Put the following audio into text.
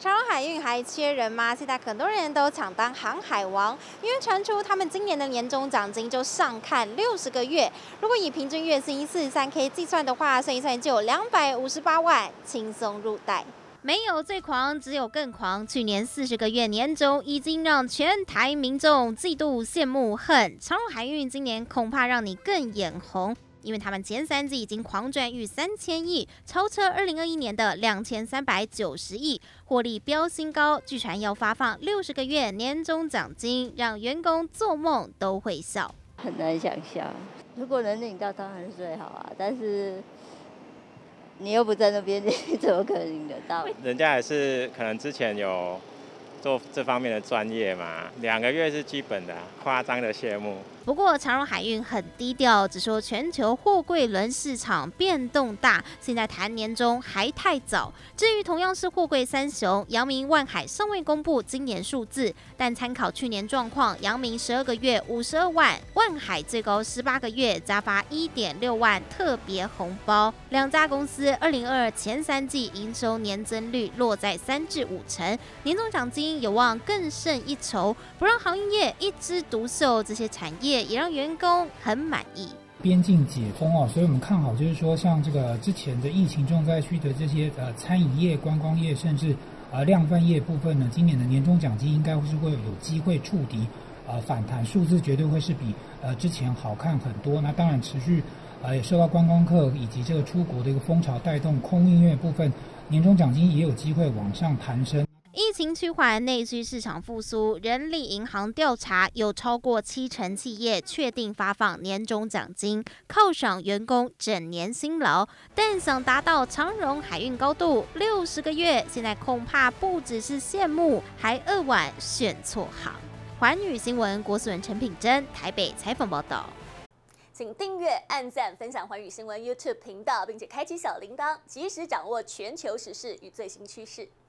长荣海运还缺人吗？现在很多人都抢当航海王，因为传出他们今年的年终奖金就上看60个月。如果以平均月薪43K 计算的话，算一算就有258万，轻松入袋。没有最狂，只有更狂。去年40个月年终已经让全台民众嫉妒、羡慕、恨。长荣海运今年恐怕让你更眼红。因为他们前3季已经狂赚逾3000亿，超车2021年的2390亿，获利飙新高。据传要发放60个月年终奖金，让员工做梦都会笑。 很难想象，如果能领到当然是最好啊，但是你又不在那边，你怎么可能领得到？ 人家也是可能之前有做这方面的专业嘛，2个月是基本的，夸张的谢幕。 不过长荣海运很低调，只说全球货柜轮市场变动大，现在谈年终还太早。至于同样是货柜三雄，阳明、万海尚未公布今年数字，但参考去年状况，阳明12个月52万，万海最高18个月加发1.6万特别红包。两家公司2022前3季营收年增率落在3至5成，年终奖金有望更胜一筹，不让航运业一枝独秀，这些产业也让员工很满意。 边境解封哦，所以我们看好，就是说像这个之前的疫情重灾区的这些餐饮业、观光业，甚至量贩业部分呢，今年的年终奖金应该是会有机会触底反弹，数字绝对会是比之前好看很多。那当然持续也受到观光客以及这个出国的一个风潮带动，空运业部分年终奖金也有机会往上攀升。 疫情趋缓，内需市场复苏，人力银行调查有超过70%企业确定发放年终奖金，犒赏员工整年辛劳。但想达到长荣海运高度60个月，现在恐怕不只是羡慕，还扼腕选错行。环宇新闻郭素文、陈品珍台北采访报道。 请订阅、按赞、分享环宇新闻 YouTube 频道，并且开启小铃铛，及时掌握全球时事与最新趋势。